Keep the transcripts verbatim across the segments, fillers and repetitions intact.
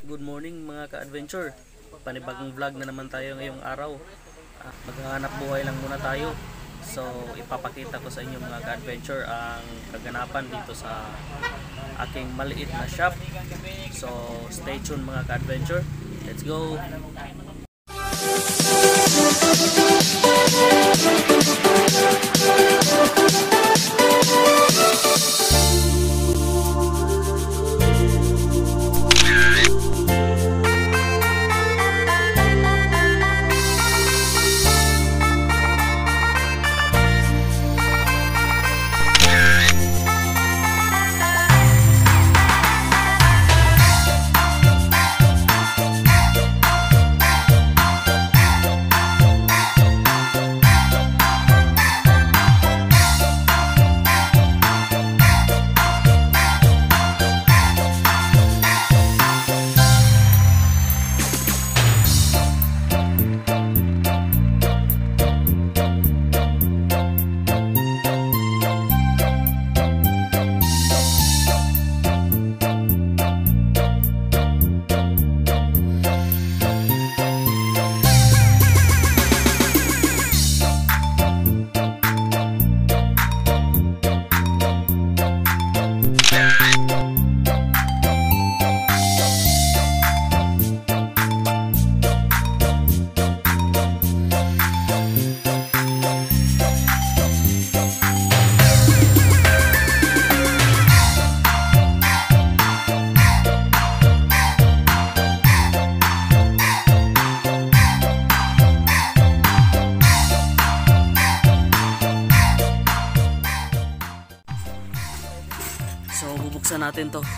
Good morning mga ka-adventure. Panibagong vlog na naman tayo ngayong araw. Ah, maghahanap buhay lang muna tayo. So ipapakita ko sa inyo mga ka-adventure ang kaganapan dito sa aking maliit na shop. So stay tuned mga ka-adventure. Let's go! So bubuksan natin to.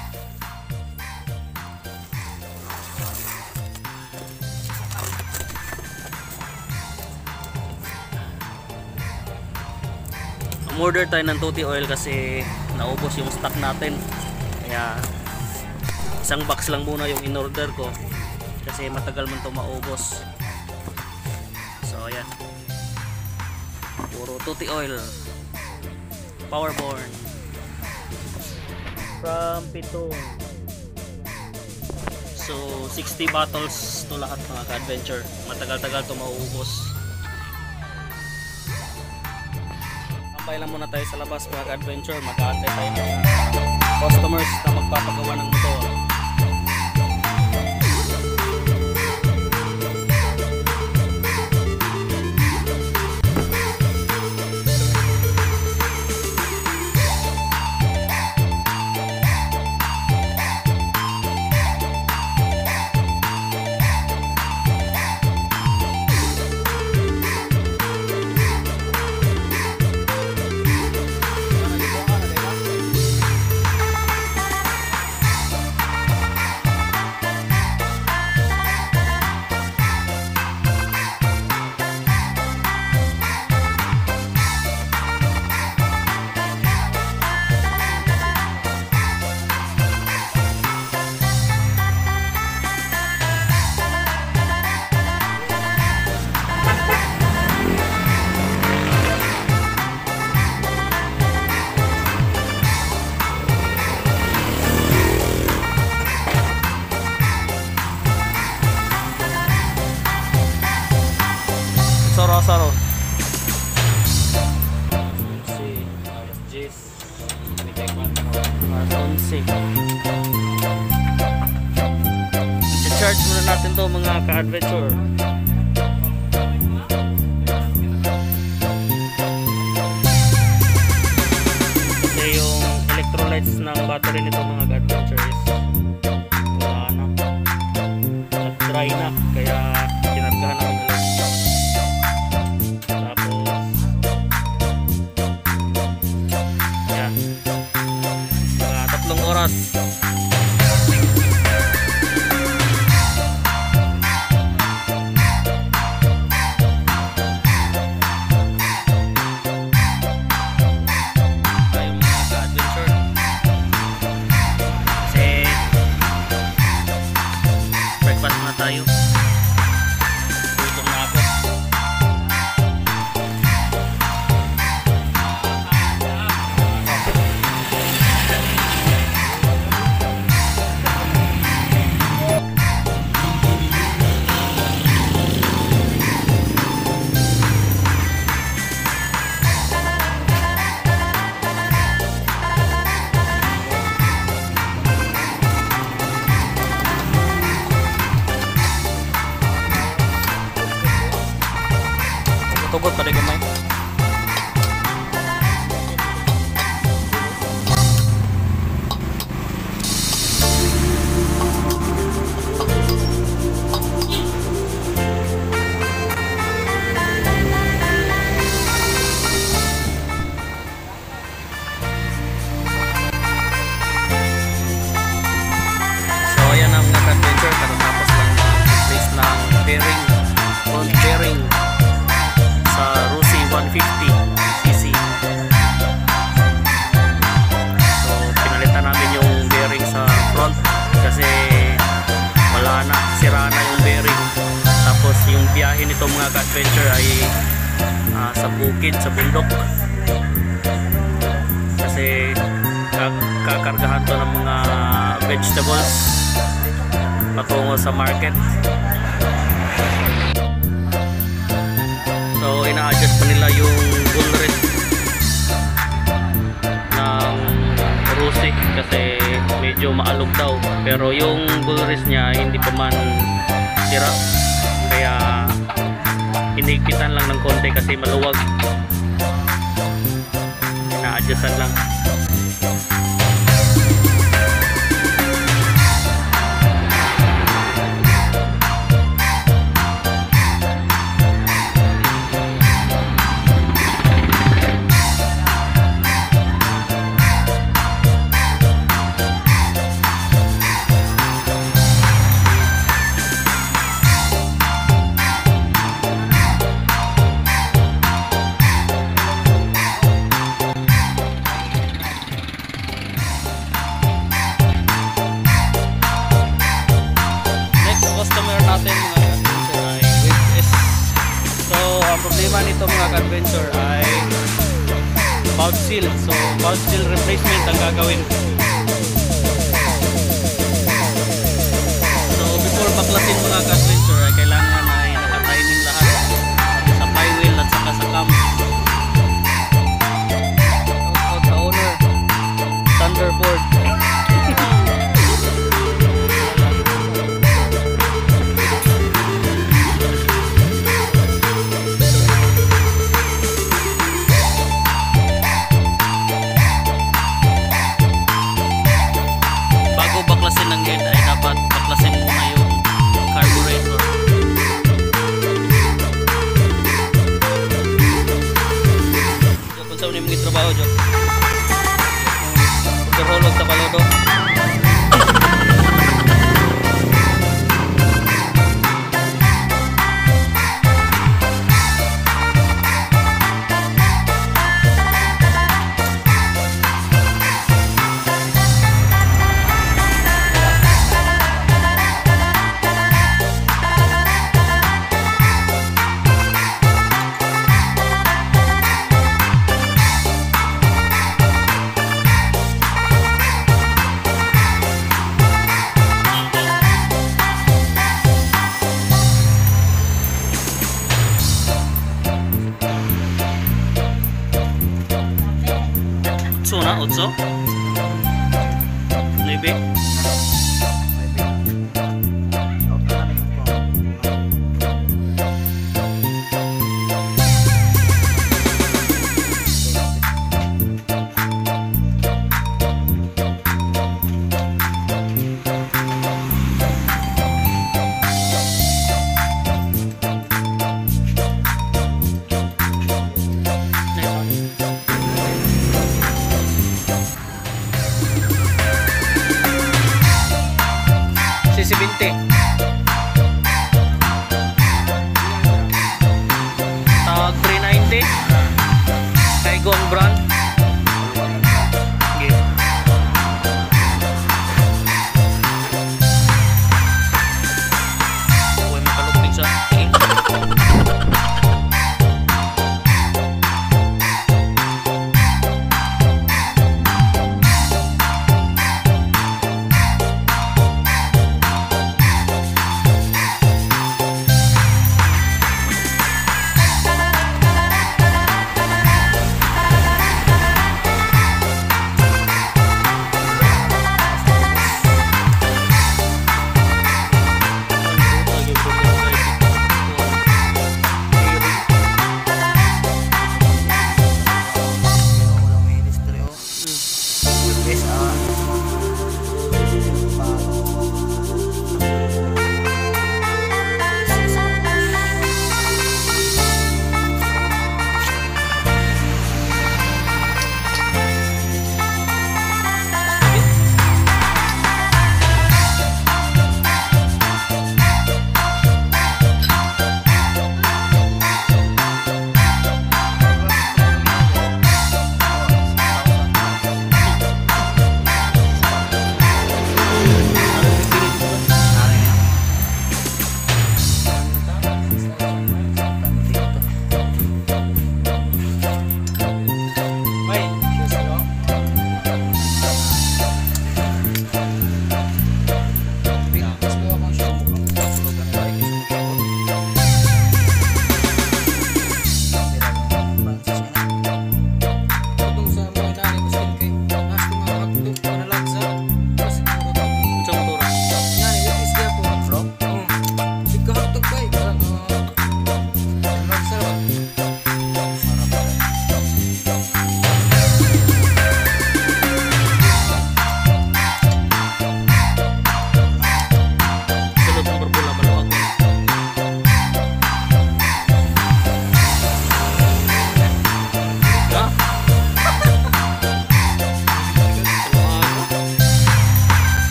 Umorder tayo ng tuti oil kasi naubos yung stock natin. Kaya isang box lang muna yung in-order ko kasi matagal man to maubos. So ayan. Puro tuti oil. Powerborn. From Pitong. So sixty bottles to lahat mga ka-adventure. Matagal-tagal to mauubos. Kampay lang muna tayo sa labas mga ka-adventure. Mag-aantay tayo ng customers na magpapagawa ng motor. Saro-saro. Si Jis. Si. I-charge muna natin to mga ka-adventure. Kasi yung electrolytes ng battery nito mga ka-adventure is wala na. Nag-dry na. Kaya kinargahan naman ulit. Oras. Tayo mga ka-adventure. tugot pa rin gamay. Bearing, front bearing sa Rusi one fifty c c. So pinalitan namin yung bearing sa front kasi wala na, sira na yung bearing. Tapos yung biyahe nito mga ka-adventure ay uh, sa bukid, sa bundok, kasi kakargahan to ng mga vegetables patungo sa market. So ina-adjust pa nila yung bull rate ng Rusi kasi medyo maalog daw, pero yung bull rate niya hindi pa man sira, kaya hinigpitan lang ng konti kasi maluwag. Ina-adjustan lang. Problema nito mga ka-adventure ay valve seal. So valve seal replacement ang gagawin. So before baklasin mga ka-adventure ay kailangan ay naka-timing lahat sa flywheel at saka sa cam. Shout out sa owner Thunderboard. Baklasin ng head ay dapat baklasin muna yung carburetor. So, kung saan yung mga trabaho dyan, pagkarolog sa palodo. Utso na, utso? Nuebe? seventy. Tag three ninety. Taigon brand. Okay. Huwag makalupin sa tingin.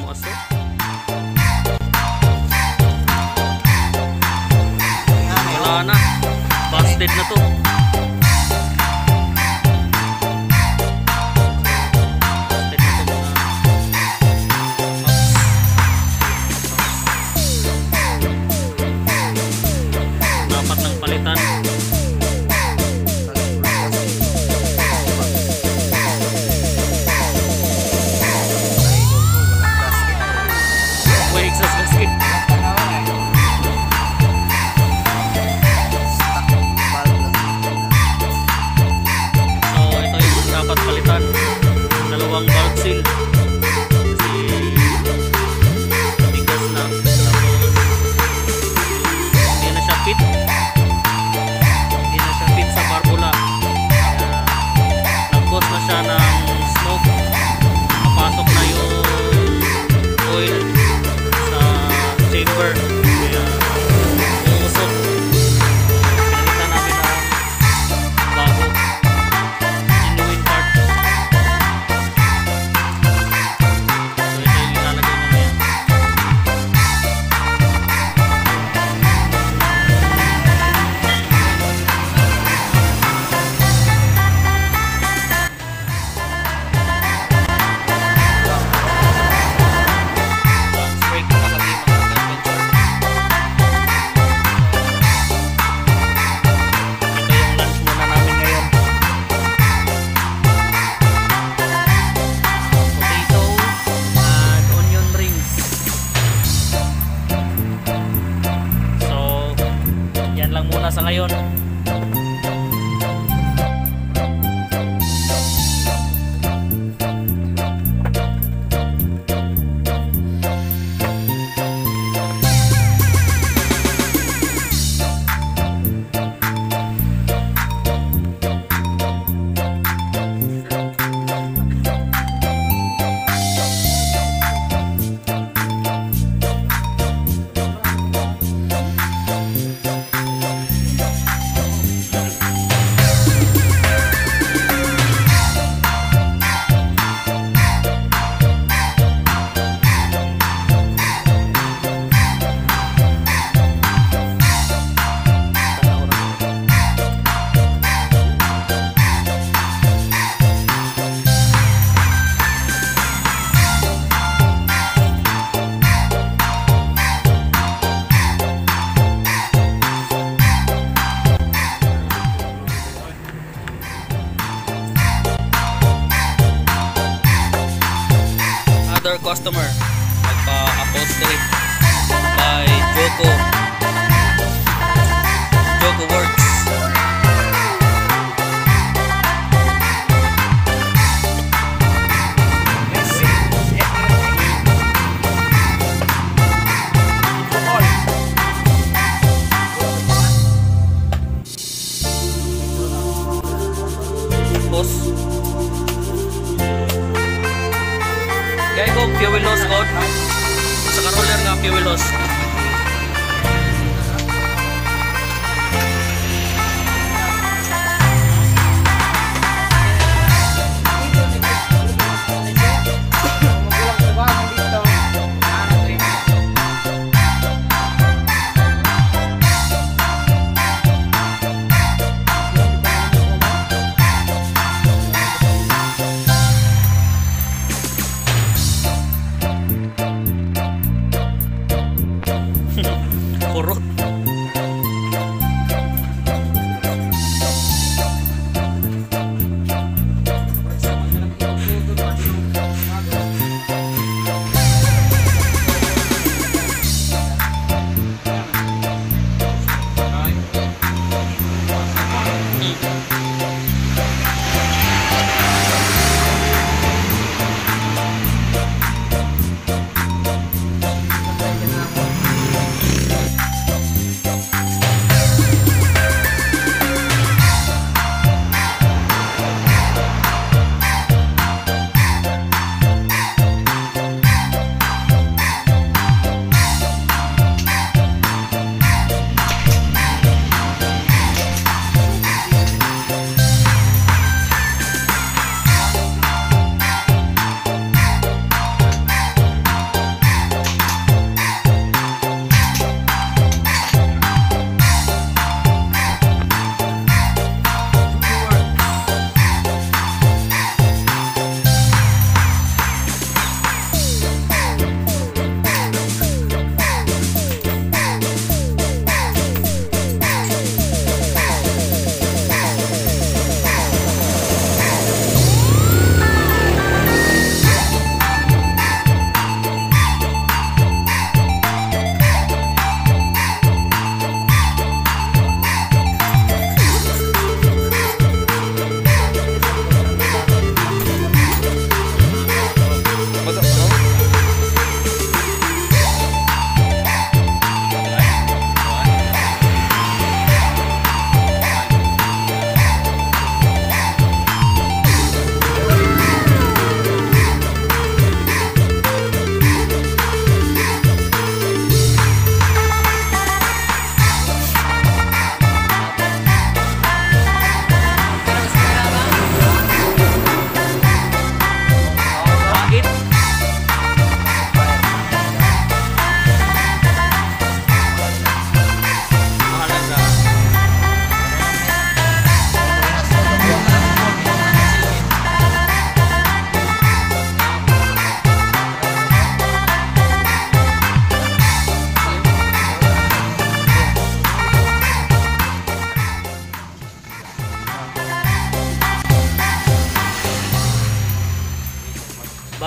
aso. Wala na. Busted na to. Dapat ng palitan. May exhaust gasket. So ito yung dapat palitan. Dalawang valve seal. Kasi bigas na. Tapos hindi na siya fit. Hindi na siya fit sa barbula. Kaya nag-cause na siya ng smoke. Napasok na yung oil sa chamber. Kaya umusok. Pinalitan namin ng bago. Genuine part. So ito yung ilalagay mamaya. Lunch break na kami mga ka-adventure. Ito yung lunch muna namin ngayon. Potato and onion rings. So, yan lang muna sa ngayon. Other customer nagpa-upholstery by Joko Joko Works. Boss kaya ko fuel loss god sa roller nga fuel loss.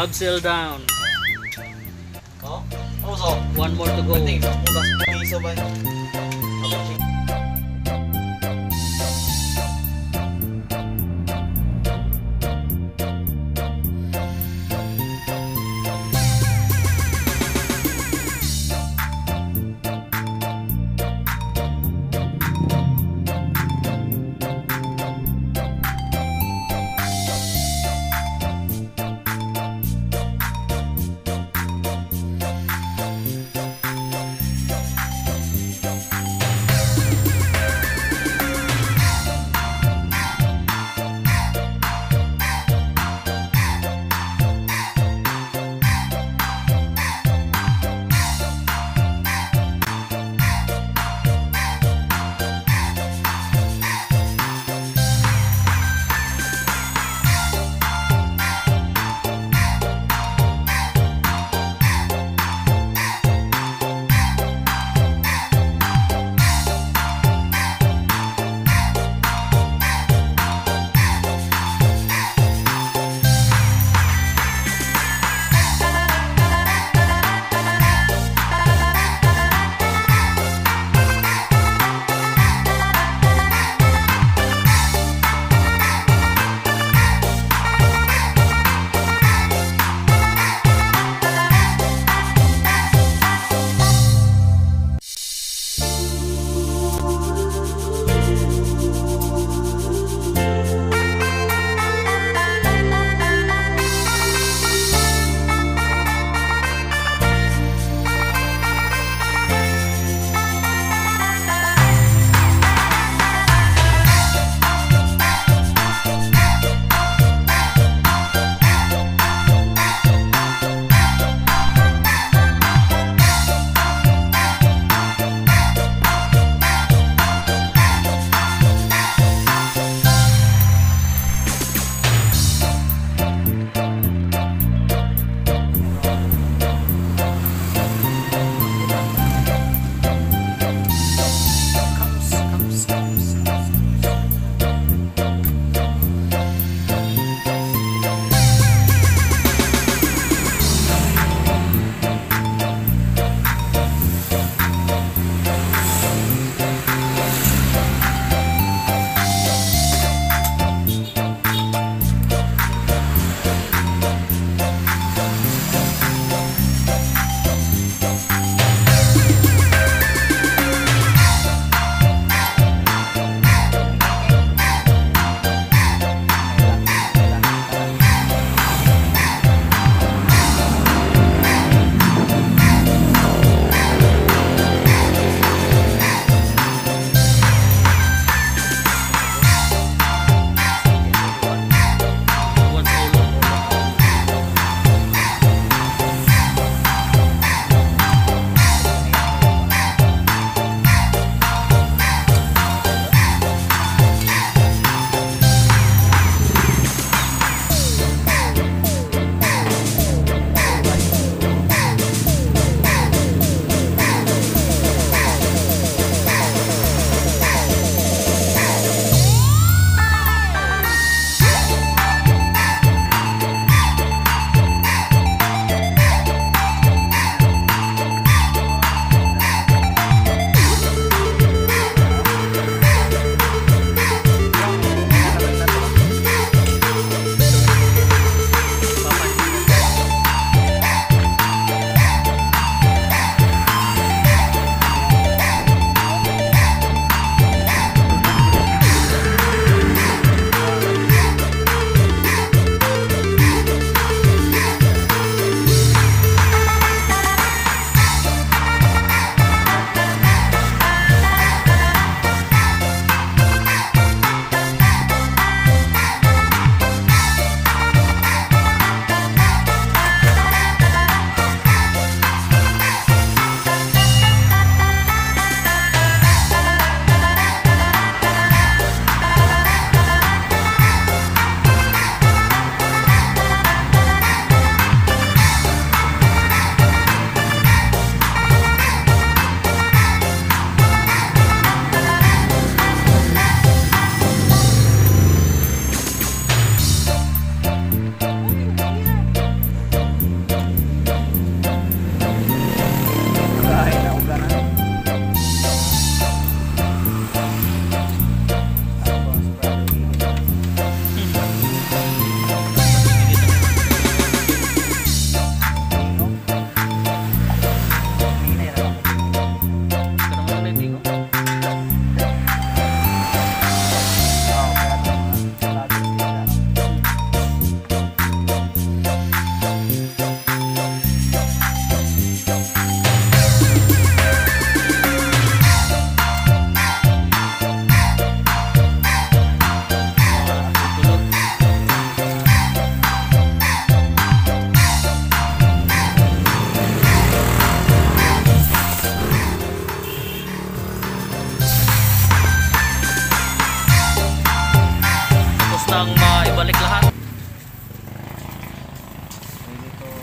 Abseil down. Oh, also, One more to go. I think bukas piso ba?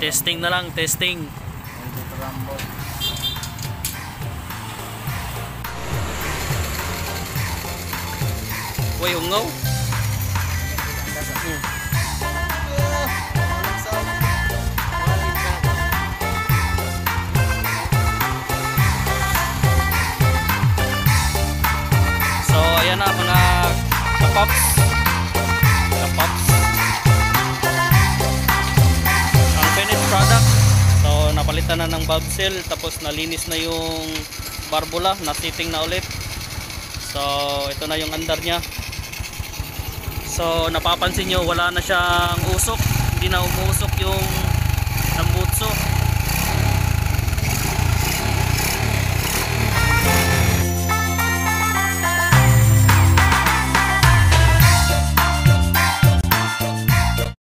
Testing na lang, testing. Dito Rumble. Uy, ungaw. Hmm. So, ayan na mga kapops. Kapops. Ang finished product. So, napalitan na ng valve seal. Tapos, nalinis na yung barbula. Na-sitting na ulit. So, ito na yung andar niya. So, napapansin nyo, wala na siyang usok. Hindi na umuusok yung nambutso.